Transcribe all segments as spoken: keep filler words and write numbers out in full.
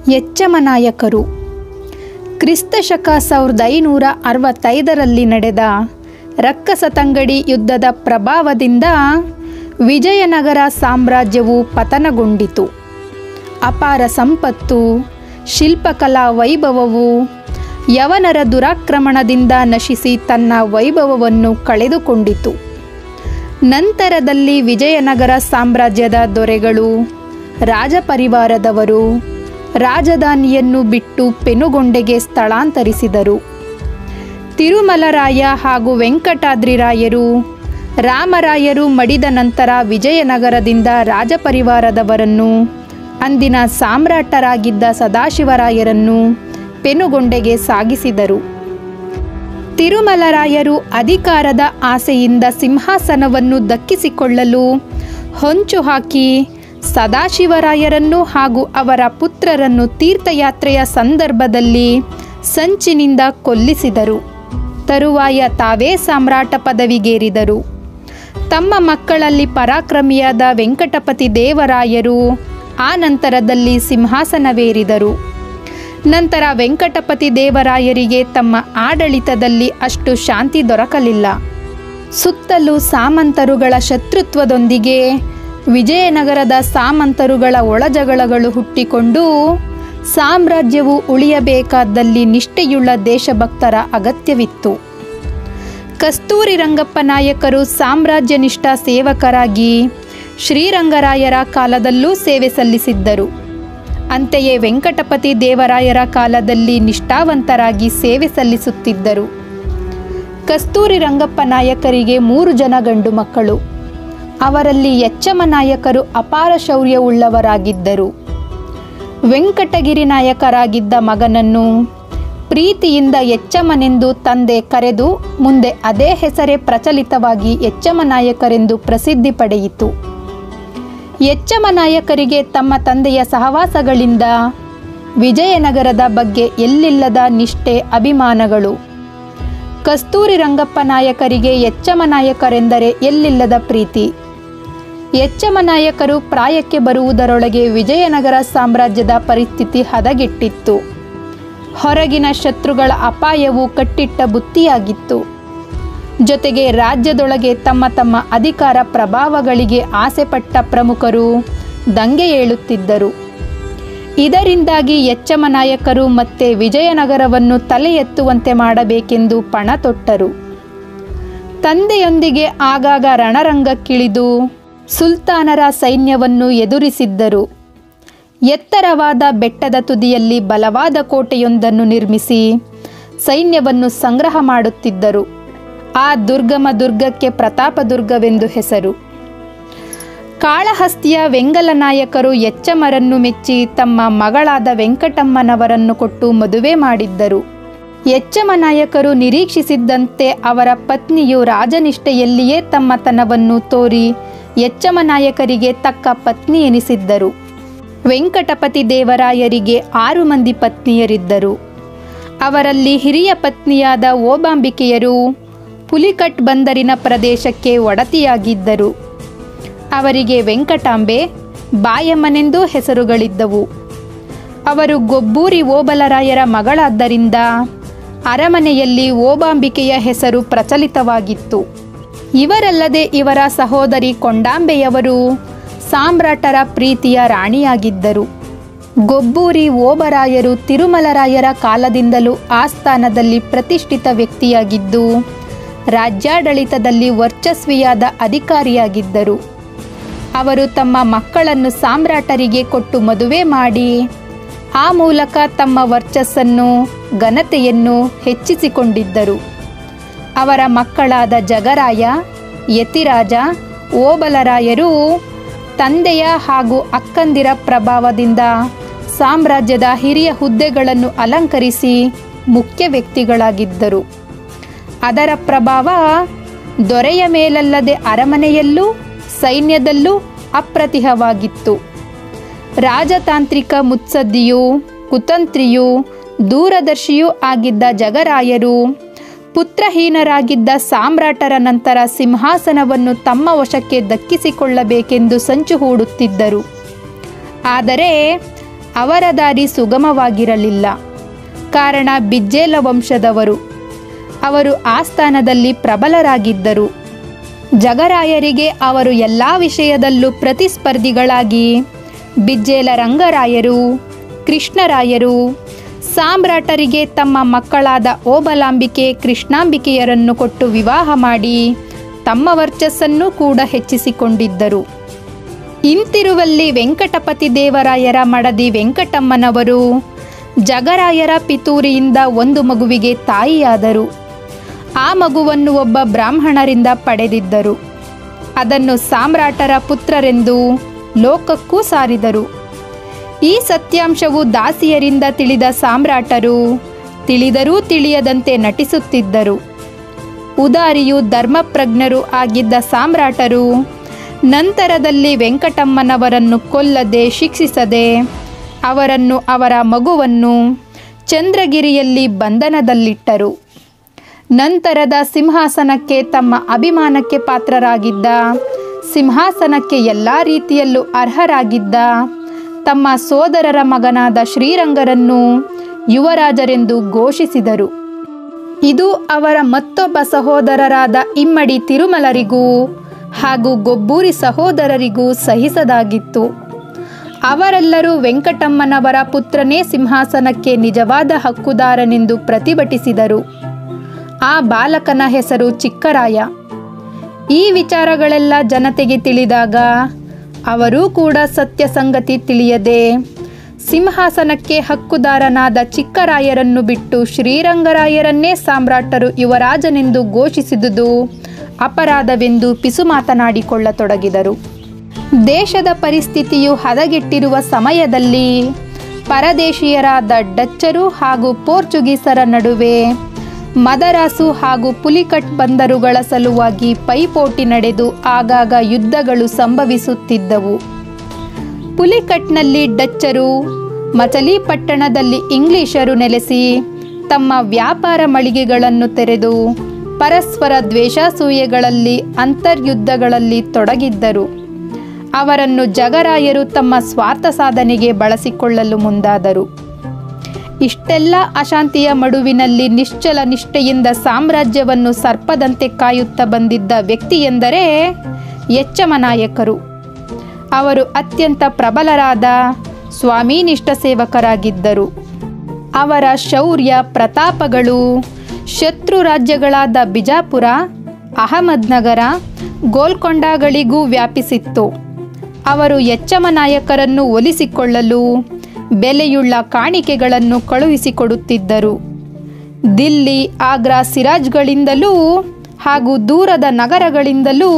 ಯಚ್ಚಮನಾಯಕರು. ಕ್ರಿಸ್ತಶಕ ಸಾವಿರದ ಐನೂರ ಅರವತ್ತೈದರಲ್ಲಿ ನಡೆದ ರಕ್ಕಸತಂಗಡಿ ಯುದ್ಧದ ಪ್ರಭಾವದಿಂದ ವಿಜಯನಗರ ಸಾಮ್ರಾಜ್ಯವು ಪತನಗೊಂಡಿತು. ಅಪಾರ ಸಂಪತ್ತು, ಶಿಲ್ಪಕಲಾ ವೈಭವವು ಯವನರ ದುರಾಕ್ರಮಣದಿಂದ ನಶಿಸಿ ತನ್ನ ವೈಭವವನ್ನು ಕಳೆದುಕೊಂಡಿತು. ನಂತರದಲ್ಲಿ ವಿಜಯನಗರ ಸಾಮ್ರಾಜ್ಯದ ದೊರೆಗಳು, ರಾಜಪರಿವಾರದವರು ರಾಜಧಾನಿಯನ್ನು ಬಿಟ್ಟು ಪೆನುಗೊಂಡೆಗೆ ಸ್ಥಳಾಂತರಿಸಿದರು. ತಿರುಮಲರಾಯ ಹಾಗೂ ವೆಂಕಟಾದ್ರಿರಾಯರು, ರಾಮರಾಯರು ಮಡಿದ ನಂತರ ವಿಜಯನಗರದಿಂದ ರಾಜಪರಿವಾರದವರನ್ನು, ಅಂದಿನ ಸಾಮ್ರಾಟರಾಗಿದ್ದ ಸದಾಶಿವರಾಯರನ್ನು ಪೆನುಗೊಂಡೆಗೆ ಸಾಗಿಸಿದರು. ತಿರುಮಲರಾಯರು ಅಧಿಕಾರದ ಆಸೆಯಿಂದ ಸಿಂಹಾಸನವನ್ನು ದಕ್ಕಿಸಿಕೊಳ್ಳಲು ಹೊಂಚು ಹಾಕಿ ಸದಾಶಿವರಾಯರನ್ನು ಹಾಗೂ ಅವರ ಪುತ್ರರನ್ನು ತೀರ್ಥಯಾತ್ರೆಯ ಸಂದರ್ಭದಲ್ಲಿ ಸಂಚಿನಿಂದ ಕೊಲ್ಲಿಸಿದರು. ತರುವಾಯ ತಾವೇ ಸಾಮ್ರಾಟ ಪದವಿಗೇರಿದರು. ತಮ್ಮ ಮಕ್ಕಳಲ್ಲಿ ಪರಾಕ್ರಮಿಯಾದ ವೆಂಕಟಪತಿ ದೇವರಾಯರು ಆ ನಂತರದಲ್ಲಿ ಸಿಂಹಾಸನವೇರಿದರು. ನಂತರ ವೆಂಕಟಪತಿ ದೇವರಾಯರಿಗೆ ತಮ್ಮ ಆಡಳಿತದಲ್ಲಿ ಅಷ್ಟು ಶಾಂತಿ ದೊರಕಲಿಲ್ಲ. ಸುತ್ತಲೂ ಸಾಮಂತರುಗಳ ಶತ್ರುತ್ವದೊಂದಿಗೆ ವಿಜಯನಗರದ ಸಾಮಂತರುಗಳ ಒಳಜಗಳಗಳು ಹುಟ್ಟಿಕೊಂಡು ಸಾಮ್ರಾಜ್ಯವು ಉಳಿಯಬೇಕಾದಲ್ಲಿ ನಿಷ್ಠೆಯುಳ್ಳ ದೇಶಭಕ್ತರ ಅಗತ್ಯವಿತ್ತು. ಕಸ್ತೂರಿ ರಂಗಪ್ಪ ನಾಯಕರು ಸಾಮ್ರಾಜ್ಯನಿಷ್ಠ ಸೇವಕರಾಗಿ ಶ್ರೀರಂಗರಾಯರ ಕಾಲದಲ್ಲೂ ಸೇವೆ ಸಲ್ಲಿಸಿದ್ದರು. ಅಂತೆಯೇ ವೆಂಕಟಪತಿ ದೇವರಾಯರ ಕಾಲದಲ್ಲಿ ನಿಷ್ಠಾವಂತರಾಗಿ ಸೇವೆ ಸಲ್ಲಿಸುತ್ತಿದ್ದರು. ಕಸ್ತೂರಿ ರಂಗಪ್ಪ ನಾಯಕರಿಗೆ ಮೂರು ಜನ ಗಂಡು ಮಕ್ಕಳು. ಅವರಲ್ಲಿ ಯಚ್ಚಮ ನಾಯಕರು ಅಪಾರ ಶೌರ್ಯವುಳ್ಳವರಾಗಿದ್ದರು. ವೆಂಕಟಗಿರಿ ನಾಯಕರಾಗಿದ್ದ ಮಗನನ್ನು ಪ್ರೀತಿಯಿಂದ ಯಚ್ಚಮನೆಂದು ತಂದೆ ಕರೆದು ಮುಂದೆ ಅದೇ ಹೆಸರೇ ಪ್ರಚಲಿತವಾಗಿ ಯಚ್ಚಮ ನಾಯಕರೆಂದು ಪ್ರಸಿದ್ಧಿ ಪಡೆಯಿತು. ಯಚ್ಚಮ ನಾಯಕರಿಗೆ ತಮ್ಮ ತಂದೆಯ ಸಹವಾಸಗಳಿಂದ ವಿಜಯನಗರದ ಬಗ್ಗೆ ಎಲ್ಲಿಲ್ಲದ ನಿಷ್ಠೆ, ಅಭಿಮಾನಗಳು. ಕಸ್ತೂರಿ ರಂಗಪ್ಪ ನಾಯಕರಿಗೆ ಯಚ್ಚಮ ನಾಯಕರೆಂದರೆ ಎಲ್ಲಿಲ್ಲದ ಪ್ರೀತಿ. ಯಚ್ಚಮ ನಾಯಕರು ಪ್ರಾಯಕ್ಕೆ ಬರುವುದರೊಳಗೆ ವಿಜಯನಗರ ಸಾಮ್ರಾಜ್ಯದ ಪರಿಸ್ಥಿತಿ ಹದಗೆಟ್ಟಿತ್ತು. ಹೊರಗಿನ ಶತ್ರುಗಳ ಅಪಾಯವು ಕಟ್ಟಿಟ್ಟ ಬುತ್ತಿಯಾಗಿತ್ತು. ಜೊತೆಗೆ ರಾಜ್ಯದೊಳಗೆ ತಮ್ಮ ತಮ್ಮ ಅಧಿಕಾರ ಪ್ರಭಾವಗಳಿಗೆ ಆಸೆಪಟ್ಟ ಪ್ರಮುಖರು ದಂಗೆ ಏಳುತ್ತಿದ್ದರು. ಇದರಿಂದಾಗಿ ಯಚ್ಚಮ ನಾಯಕರು ಮತ್ತೆ ವಿಜಯನಗರವನ್ನು ತಲೆ ಎತ್ತುವಂತೆ ಮಾಡಬೇಕೆಂದು ಪಣ ತೊಟ್ಟರು. ತಂದೆಯೊಂದಿಗೆ ಆಗಾಗ ರಣರಂಗಕ್ಕಿಳಿದು ಸುಲ್ತಾನರ ಸೈನ್ಯವನ್ನು ಎದುರಿಸಿದ್ದರು. ಎತ್ತರವಾದ ಬೆಟ್ಟದ ತುದಿಯಲ್ಲಿ ಬಲವಾದ ಕೋಟೆಯೊಂದನ್ನು ನಿರ್ಮಿಸಿ ಸೈನ್ಯವನ್ನು ಸಂಗ್ರಹ ಮಾಡುತ್ತಿದ್ದರು. ಆ ದುರ್ಗಮ ದುರ್ಗಕ್ಕೆ ಪ್ರತಾಪದುರ್ಗವೆಂದು ಹೆಸರು. ಕಾಳಹಸ್ತಿಯ ವೆಂಗಲ ನಾಯಕರು ಯಚ್ಚಮರನ್ನು ಮೆಚ್ಚಿ ತಮ್ಮ ಮಗಳಾದ ವೆಂಕಟಮ್ಮನವರನ್ನು ಕೊಟ್ಟು ಮದುವೆ ಮಾಡಿದ್ದರು. ಯಚ್ಚಮ ನಾಯಕರು ನಿರೀಕ್ಷಿಸಿದ್ದಂತೆ ಅವರ ಪತ್ನಿಯು ರಾಜನಿಷ್ಠೆಯಲ್ಲಿಯೇ ತಮ್ಮತನವನ್ನು ತೋರಿ ಯಚ್ಚಮ ನಾಯಕರಿಗೆ ತಕ್ಕ ಪತ್ನಿ ಎನಿಸಿದ್ದರು. ವೆಂಕಟಪತಿ ದೇವರಾಯರಿಗೆ ಆರು ಮಂದಿ ಪತ್ನಿಯರಿದ್ದರು. ಅವರಲ್ಲಿ ಹಿರಿಯ ಪತ್ನಿಯಾದ ಓಬಾಂಬಿಕೆಯರು ಪುಲಿಕಟ್ ಬಂದರಿನ ಪ್ರದೇಶಕ್ಕೆ ಒಡತಿಯಾಗಿದ್ದರು. ಅವರಿಗೆ ವೆಂಕಟಾಂಬೆ, ಬಾಯಮ್ಮನೆಂದೂ ಹೆಸರುಗಳಿದ್ದವು. ಅವರು ಗೊಬ್ಬೂರಿ ಓಬಲರಾಯರ ಮಗಳಾದ್ದರಿಂದ ಅರಮನೆಯಲ್ಲಿ ಓಬಾಂಬಿಕೆಯ ಹೆಸರು ಪ್ರಚಲಿತವಾಗಿತ್ತು. ಇವರಲ್ಲದೆ ಇವರ ಸಹೋದರಿ ಕೊಂಡಾಂಬೆಯವರು ಸಾಮ್ರಾಟರ ಪ್ರೀತಿಯ ರಾಣಿಯಾಗಿದ್ದರು. ಗೊಬ್ಬೂರಿ ಓಬರಾಯರು ತಿರುಮಲರಾಯರ ಕಾಲದಿಂದಲೂ ಆಸ್ಥಾನದಲ್ಲಿ ಪ್ರತಿಷ್ಠಿತ ವ್ಯಕ್ತಿಯಾಗಿದ್ದು ರಾಜ್ಯಾಡಳಿತದಲ್ಲಿ ವರ್ಚಸ್ವಿಯಾದ ಅಧಿಕಾರಿಯಾಗಿದ್ದರು. ಅವರು ತಮ್ಮ ಮಕ್ಕಳನ್ನು ಸಾಮ್ರಾಟರಿಗೆ ಕೊಟ್ಟು ಮದುವೆ ಮಾಡಿ ಆ ಮೂಲಕ ತಮ್ಮ ವರ್ಚಸ್ಸನ್ನು, ಘನತೆಯನ್ನು ಹೆಚ್ಚಿಸಿಕೊಂಡಿದ್ದರು. ಅವರ ಮಕ್ಕಳಾದ ಜಗರಾಯ, ಯತಿರಾಜ, ಓಬಲರಾಯರು ತಂದೆಯ ಹಾಗೂ ಅಕ್ಕಂದಿರ ಪ್ರಭಾವದಿಂದ ಸಾಮ್ರಾಜ್ಯದ ಹಿರಿಯ ಹುದ್ದೆಗಳನ್ನು ಅಲಂಕರಿಸಿ ಮುಖ್ಯ ವ್ಯಕ್ತಿಗಳಾಗಿದ್ದರು. ಅದರ ಪ್ರಭಾವ ದೊರೆಯ ಮೇಲಲ್ಲದೆ ಅರಮನೆಯಲ್ಲೂ ಸೈನ್ಯದಲ್ಲೂ ಅಪ್ರತಿಹವಾಗಿತ್ತು. ರಾಜತಾಂತ್ರಿಕ ಮುತ್ಸದ್ದಿಯೂ ಕುತಂತ್ರಿಯೂ ದೂರದರ್ಶಿಯೂ ಆಗಿದ್ದ ಜಗರಾಯರು ಪುತ್ರಹೀನರಾಗಿದ್ದ ಸಾಮ್ರಾಟರ ನಂತರ ಸಿಂಹಾಸನವನ್ನು ತಮ್ಮ ವಶಕ್ಕೆ ದಕ್ಕಿಸಿಕೊಳ್ಳಬೇಕೆಂದು ಸಂಚು ಹೂಡುತ್ತಿದ್ದರು. ಆದರೆ ಅವರ ದಾರಿ ಸುಗಮವಾಗಿರಲಿಲ್ಲ. ಕಾರಣ ಬಿಜ್ಜೇಲ ವಂಶದವರು. ಅವರು ಆಸ್ಥಾನದಲ್ಲಿ ಪ್ರಬಲರಾಗಿದ್ದರು. ಜಗರಾಯರಿಗೆ ಅವರು ಎಲ್ಲ ವಿಷಯದಲ್ಲೂ ಪ್ರತಿಸ್ಪರ್ಧಿಗಳಾಗಿ ಬಿಜ್ಜೇಲ ರಂಗರಾಯರು, ಕೃಷ್ಣರಾಯರು ಸಾಮ್ರಾಟರಿಗೆ ತಮ್ಮ ಮಕ್ಕಳಾದ ಓಬಲಾಂಬಿಕೆ, ಕೃಷ್ಣಾಂಬಿಕೆಯರನ್ನು ಕೊಟ್ಟು ವಿವಾಹ ಮಾಡಿ ತಮ್ಮ ವರ್ಚಸ್ಸನ್ನು ಕೂಡ ಹೆಚ್ಚಿಸಿಕೊಂಡಿದ್ದರು. ಇಂತಿರುವಲ್ಲಿ ವೆಂಕಟಪತಿ ದೇವರಾಯರ ಮಡದಿ ವೆಂಕಟಮ್ಮನವರು ಜಗರಾಯರ ಪಿತೂರಿಯಿಂದ ಒಂದು ಮಗುವಿಗೆ ತಾಯಿಯಾದರು. ಆ ಮಗುವನ್ನು ಒಬ್ಬ ಬ್ರಾಹ್ಮಣರಿಂದ ಪಡೆದಿದ್ದರು. ಅದನ್ನು ಸಾಮ್ರಾಟರ ಪುತ್ರರೆಂದು ಲೋಕಕ್ಕೂ ಸಾರಿದರು. ಈ ಸತ್ಯಾಂಶವು ದಾಸಿಯರಿಂದ ತಿಳಿದ ಸಾಮ್ರಾಟರು ತಿಳಿದರೂ ತಿಳಿಯದಂತೆ ನಟಿಸುತ್ತಿದ್ದರು. ಉದಾರಿಯೂ ಧರ್ಮಪ್ರಜ್ಞರು ಆಗಿದ್ದ ಸಾಮ್ರಾಟರು ನಂತರದಲ್ಲಿ ವೆಂಕಟಮ್ಮನವರನ್ನು ಕೊಲ್ಲದೆ ಶಿಕ್ಷಿಸದೆ ಅವರನ್ನು ಅವರ ಮಗುವನ್ನು ಚಂದ್ರಗಿರಿಯಲ್ಲಿ ಬಂಧನದಲ್ಲಿಟ್ಟರು. ನಂತರದ ಸಿಂಹಾಸನಕ್ಕೆ ತಮ್ಮ ಅಭಿಮಾನಕ್ಕೆ ಪಾತ್ರರಾಗಿದ್ದ, ಸಿಂಹಾಸನಕ್ಕೆ ಎಲ್ಲ ರೀತಿಯಲ್ಲೂ ಅರ್ಹರಾಗಿದ್ದ ತಮ್ಮ ಸೋದರರ ಮಗನಾದ ಶ್ರೀರಂಗರನ್ನು ಯುವರಾಜರೆಂದು ಘೋಷಿಸಿದರು. ಇದು ಅವರ ಮತ್ತೊಬ್ಬ ಸಹೋದರರಾದ ಇಮ್ಮಡಿ ತಿರುಮಲರಿಗೂ ಹಾಗೂ ಗೊಬ್ಬೂರಿ ಸಹೋದರರಿಗೂ ಸಹಿಸದಾಗಿತ್ತು. ಅವರೆಲ್ಲರೂ ವೆಂಕಟಮ್ಮನವರ ಪುತ್ರನೇ ಸಿಂಹಾಸನಕ್ಕೆ ನಿಜವಾದ ಹಕ್ಕುದಾರನೆಂದು ಪ್ರತಿಭಟಿಸಿದರು. ಆ ಬಾಲಕನ ಹೆಸರು ಚಿಕ್ಕರಾಯ. ಈ ವಿಚಾರಗಳೆಲ್ಲ ಜನತೆಗೆ ತಿಳಿದಾಗ ಅವರೂ ಕೂಡ ಸತ್ಯ ಸಂಗತಿ ತಿಳಿಯದೆ ಸಿಂಹಾಸನಕ್ಕೆ ಹಕ್ಕುದಾರನಾದ ಚಿಕ್ಕರಾಯರನ್ನು ಬಿಟ್ಟು ಶ್ರೀರಂಗರಾಯರನ್ನೇ ಸಾಮ್ರಾಟರು ಯುವರಾಜನೆಂದು ಘೋಷಿಸಿದುದು ಅಪರಾಧವೆಂದು ಪಿಸು ಮಾತನಾಡಿಕೊಳ್ಳತೊಡಗಿದರು. ದೇಶದ ಪರಿಸ್ಥಿತಿಯು ಹದಗೆಟ್ಟಿರುವ ಸಮಯದಲ್ಲಿ ಪರದೇಶೀಯರಾದ ಡಚ್ಚರು ಹಾಗೂ ಪೋರ್ಚುಗೀಸರ ನಡುವೆ ಮದರಾಸು ಹಾಗೂ ಪುಲಿಕಟ್ ಬಂದರುಗಳ ಸಲುವಾಗಿ ಪೈಪೋಟಿ ನಡೆದು ಆಗಾಗ ಯುದ್ಧಗಳು ಸಂಭವಿಸುತ್ತಿದ್ದವು. ಪುಲಿಕಟ್ನಲ್ಲಿ ಡಚ್ಚರು, ಮಚಲಿಪಟ್ಟಣದಲ್ಲಿ ಇಂಗ್ಲಿಷರು ನೆಲೆಸಿ ತಮ್ಮ ವ್ಯಾಪಾರ ಮಳಿಗೆಗಳನ್ನು ತೆರೆದು ಪರಸ್ಪರ ದ್ವೇಷಾಸೂಯೆಗಳಲ್ಲಿ ಅಂತರ್ಯುದ್ಧಗಳಲ್ಲಿ ತೊಡಗಿದ್ದರು. ಅವರನ್ನು ಜಗರಾಯರು ತಮ್ಮ ಸ್ವಾರ್ಥ ಸಾಧನೆಗೆ ಬಳಸಿಕೊಳ್ಳಲು ಮುಂದಾದರು. ಇಷ್ಟೆಲ್ಲ ಅಶಾಂತಿಯ ಮಡುವಿನಲ್ಲಿ ನಿಶ್ಚಲ ನಿಷ್ಠೆಯಿಂದ ಸಾಮ್ರಾಜ್ಯವನ್ನು ಸರ್ಪದಂತೆ ಕಾಯುತ್ತಾ ಬಂದಿದ್ದ ವ್ಯಕ್ತಿಯೆಂದರೆ ಯಚ್ಚಮನಾಯಕರು. ಅವರು ಅತ್ಯಂತ ಪ್ರಬಲರಾದ ಸ್ವಾಮಿನಿಷ್ಠ ಸೇವಕರಾಗಿದ್ದರು. ಅವರ ಶೌರ್ಯ ಪ್ರತಾಪಗಳು ಶತ್ರು ರಾಜ್ಯಗಳಾದ ಬಿಜಾಪುರ, ಅಹಮದ್ನಗರ, ಗೋಲ್ಕೊಂಡಗಳಿಗೂ ವ್ಯಾಪಿಸಿತ್ತು. ಅವರು ಯಚ್ಚಮನಾಯಕರನ್ನು ಒಲಿಸಿಕೊಳ್ಳಲು ಬೆಲೆಯುಳ್ಳ ಕಾಣಿಕೆಗಳನ್ನು ಕಳುಹಿಸಿಕೊಡುತ್ತಿದ್ದರು. ದಿಲ್ಲಿ, ಆಗ್ರಾ, ಸಿರಾಜ್ಗಳಿಂದಲೂ ಹಾಗೂ ದೂರದ ನಗರಗಳಿಂದಲೂ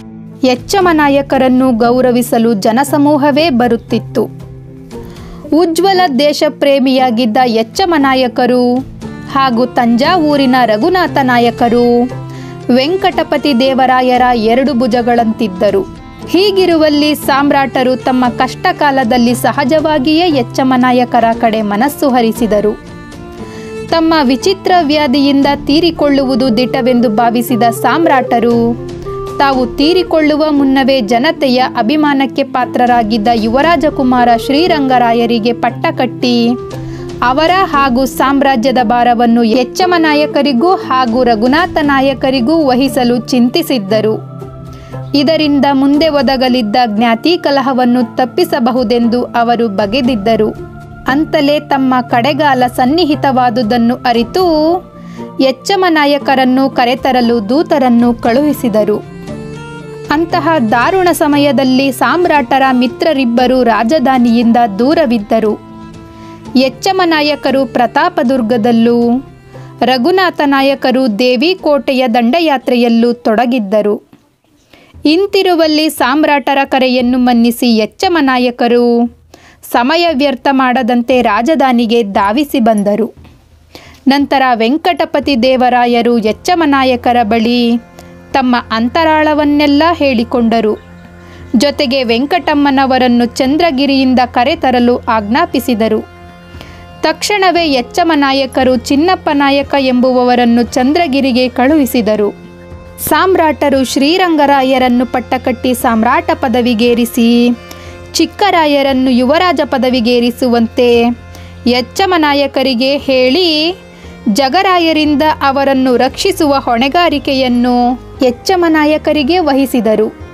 ಯಚ್ಚಮನಾಯಕರನ್ನು ಗೌರವಿಸಲು ಜನಸಮೂಹವೇ ಬರುತ್ತಿತ್ತು. ಉಜ್ವಲ ದೇಶಪ್ರೇಮಿಯಾಗಿದ್ದ ಯಚ್ಚಮನಾಯಕರು ಹಾಗೂ ತಂಜಾವೂರಿನ ರಘುನಾಥ ನಾಯಕರು ವೆಂಕಟಪತಿ ದೇವರಾಯರ ಎರಡು ಭುಜಗಳಂತಿದ್ದರು. ಹೀಗಿರುವಲ್ಲಿ ಸಾಮ್ರಾಟರು ತಮ್ಮ ಕಷ್ಟಕಾಲದಲ್ಲಿ ಸಹಜವಾಗಿಯೇ ಯಚ್ಚಮನಾಯಕರ ಕಡೆ ಮನಸ್ಸು ಹರಿಸಿದರು. ತಮ್ಮ ವಿಚಿತ್ರ ವ್ಯಾಧಿಯಿಂದ ತೀರಿಕೊಳ್ಳುವುದು ದಿಟವೆಂದು ಭಾವಿಸಿದ ಸಾಮ್ರಾಟರು ತಾವು ತೀರಿಕೊಳ್ಳುವ ಮುನ್ನವೇ ಜನತೆಯ ಅಭಿಮಾನಕ್ಕೆ ಪಾತ್ರರಾಗಿದ್ದ ಯುವರಾಜಕುಮಾರ ಶ್ರೀರಂಗರಾಯರಿಗೆ ಪಟ್ಟ ಕಟ್ಟಿ ಅವರ ಹಾಗೂ ಸಾಮ್ರಾಜ್ಯದ ಭಾರವನ್ನು ಯಚ್ಚಮನಾಯಕರಿಗೂ ಹಾಗೂ ರಘುನಾಥ ನಾಯಕರಿಗೂ ವಹಿಸಲು ಚಿಂತಿಸಿದ್ದರು. ಇದರಿಂದ ಮುಂದೆ ಒದಗಲಿದ್ದ ಜ್ಞಾತಿ ಕಲಹವನ್ನು ತಪ್ಪಿಸಬಹುದೆಂದು ಅವರು ಬಗೆದಿದ್ದರು. ಅಂತಲೇ ತಮ್ಮ ಕಡೆಗಾಲ ಸನ್ನಿಹಿತವಾದುದನ್ನು ಅರಿತು ಯಚ್ಚಮನಾಯಕರನ್ನು ಕರೆತರಲು ದೂತರನ್ನು ಕಳುಹಿಸಿದರು. ಅಂತಹ ದಾರುಣ ಸಮಯದಲ್ಲಿ ಸಾಮ್ರಾಟರ ಮಿತ್ರರಿಬ್ಬರು ರಾಜಧಾನಿಯಿಂದ ದೂರವಿದ್ದರು. ಯಚ್ಚಮನಾಯಕರು ಪ್ರತಾಪದುರ್ಗದಲ್ಲೂ ರಘುನಾಥ ನಾಯಕರು ದೇವಿಕೋಟೆಯ ದಂಡಯಾತ್ರೆಯಲ್ಲೂ ತೊಡಗಿದ್ದರು. ಇಂತಿರುವಲ್ಲಿ ಸಾಮ್ರಾಟರ ಕರೆಯನ್ನು ಮನ್ನಿಸಿ ಯಚ್ಚಮನಾಯಕರು ಸಮಯ ವ್ಯರ್ಥ ಮಾಡದಂತೆ ರಾಜಧಾನಿಗೆ ಧಾವಿಸಿ ಬಂದರು. ನಂತರ ವೆಂಕಟಪತಿ ದೇವರಾಯರು ಯಚ್ಚಮನಾಯಕರ ಬಳಿ ತಮ್ಮ ಅಂತರಾಳವನ್ನೆಲ್ಲ ಹೇಳಿಕೊಂಡರು. ಜೊತೆಗೆ ವೆಂಕಟಮ್ಮನವರನ್ನು ಚಂದ್ರಗಿರಿಯಿಂದ ಕರೆತರಲು ಆಜ್ಞಾಪಿಸಿದರು. ತಕ್ಷಣವೇ ಯಚ್ಚಮನಾಯಕರು ಚಿನ್ನಪ್ಪ ನಾಯಕ ಎಂಬುವವರನ್ನು ಚಂದ್ರಗಿರಿಗೆ ಕಳುಹಿಸಿದರು. ಸಾಮ್ರಾಟರು ಶ್ರೀರಂಗರಾಯರನ್ನು ಪಟ್ಟಕಟ್ಟಿ ಸಾಮ್ರಾಟ ಪದವಿಗೇರಿಸಿ ಚಿಕ್ಕರಾಯರನ್ನು ಯುವರಾಜ ಪದವಿಗೇರಿಸುವಂತೆ ಯಚ್ಚಮನಾಯಕರಿಗೆ ಹೇಳಿ ಜಗರಾಯರಿಂದ ಅವರನ್ನು ರಕ್ಷಿಸುವ ಹೊಣೆಗಾರಿಕೆಯನ್ನು ಯಚ್ಚಮನಾಯಕರಿಗೆ ವಹಿಸಿದರು.